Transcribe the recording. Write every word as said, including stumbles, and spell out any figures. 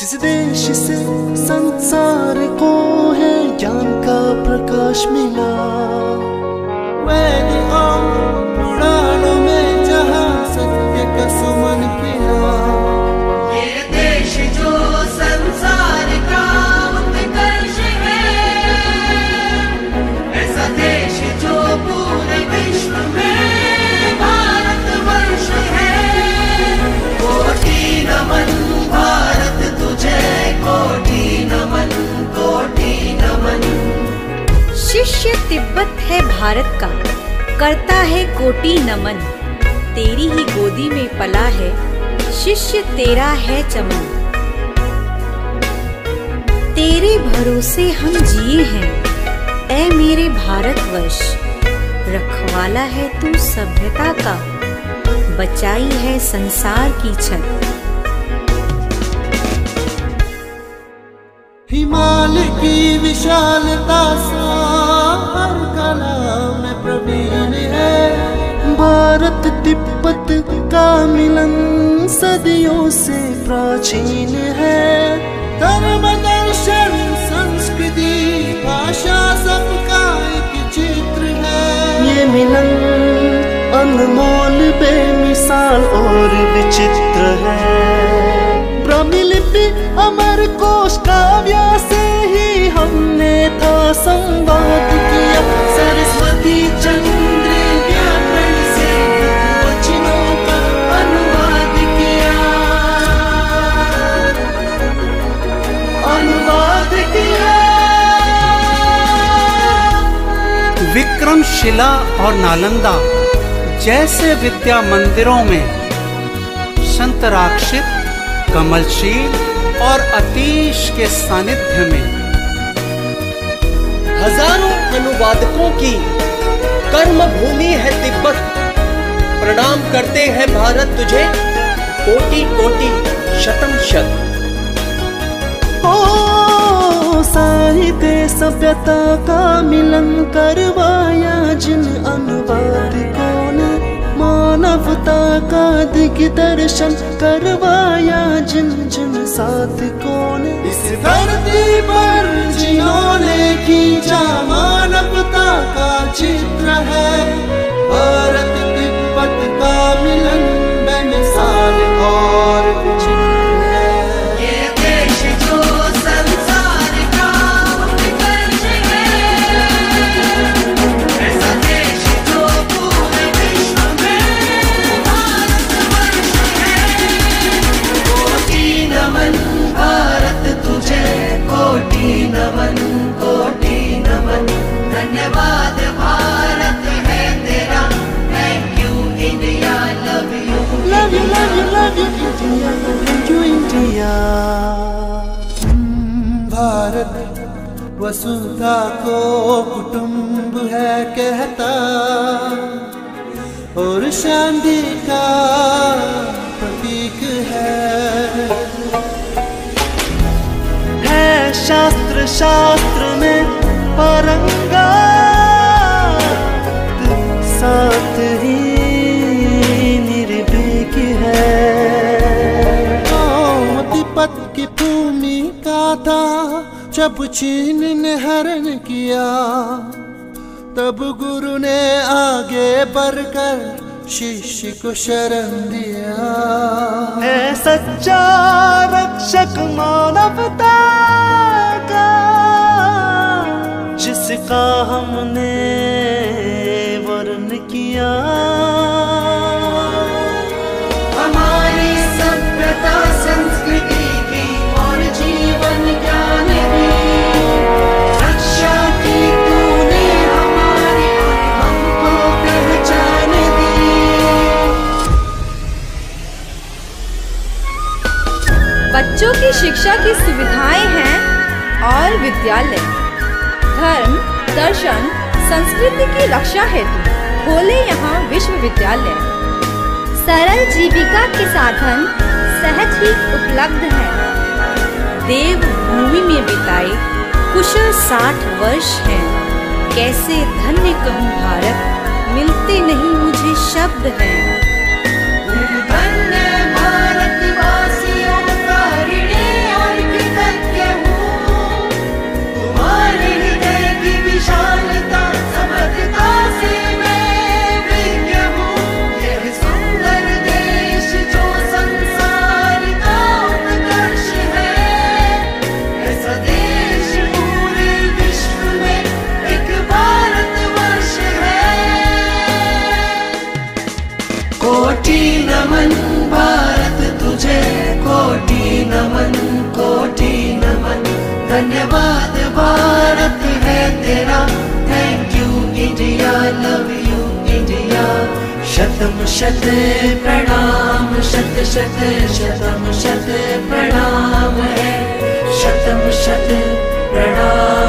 जिस देश से संसार को है ज्ञान का प्रकाश मिला, मैंने और पुराणों में जहाँ सत्य का सुमन किया। ये देश जो संसार का उत्कर्ष है, ऐसा देश जो पूरे विश्व में भारतवर्ष है। कोटि नमन भारत तुझे, कोटि नमन, कोटि नमन। शिष्य तिब्बत है भारत का, करता है कोटि नमन। तेरी ही गोदी में पला है, शिष्य तेरा है चमन। तेरे भरोसे हम जिए हैं, ऐ मेरे भारतवर्ष। रखवाला है तू सभ्यता का, बचाई है संसार की छत। हिमालय की विशालता सार कला में प्रवीण है। भारत तिब्बत का मिलन सदियों से प्राचीन है। धर्म दर्शन संस्कृति भाषा सबका एक चित्र है। ये मिलन अनमोल बेमिसाल और विचित्र है। ब्रह्मलिपि अमर कोश काव्य से ही हमने था संवाद किया। सरस्वती चंद्र व्याकरण से वचनों का अनुवाद किया, अनुवाद किया। विक्रमशिला और नालंदा जैसे विद्या मंदिरों में संतराक्षित, कमलशील और अतीश के सानिध्य में हजारों अनुवादकों की कर्म भूमि है तिब्बत। प्रणाम करते हैं भारत तुझे, कोटि कोटि शतम शत। ओ साहित्य सभ्यता का मिलन करवाया जिन अनुवादकों ने, मानवता का दिग्दर्शन करवाया जिन जिन साधकों ने। इस धरती पर जिन्होंने खींचा मानवता का चित्र है। भारत तिब्बत का मिलन बेमिसाल और विचित्र है। ये देश जो संसार का उत्कर्ष है, ऐसा देश जो पूरे विश्व में भारतवर्ष है। कोटि नमन भारत तुझे, कोटि नमन, कोटि नमन। धन्यवाद भारत है तेरा, thank you India, love you, love you, love you, love you India, thank you India. Bharat वसुधा को कुटुंब है कहता, और शांति का प्रतीक है। है शास्त्र शास्त्र में पारंगत, साथ ही निर्भीक है। ओ तिब्बत की भूमि का था जब चीन ने हरण किया, तब गुरु ने आगे बढ़कर शिष्य को शरण दिया। है सच्चा रक्षक मानवता का, जिसका हमने वर्ण किया। हमारी सभ्यता संस्कृति की और जीवन ज्ञान की रक्षा की तूने हमारी, हमको पहचान दी। बच्चों की शिक्षा की सुविधाएं हैं और विद्यालय धर्म, दर्शन, संस्कृति की रक्षा हेतु खोले यहाँ विश्वविद्यालय। सरल जीविका के साधन सहज ही उपलब्ध हैं। देव भूमि में बिताए कुशल साठ वर्ष हैं। कैसे धन्य कहूँ भारत, मिलते नहीं मुझे शब्द हैं। धन्य भारतवासियों का ऋणी और तेरा। Thank you India, love you India. शतम शत प्रणाम, शत शत शतम शत प्रणाम है, शतम शत प्रणाम।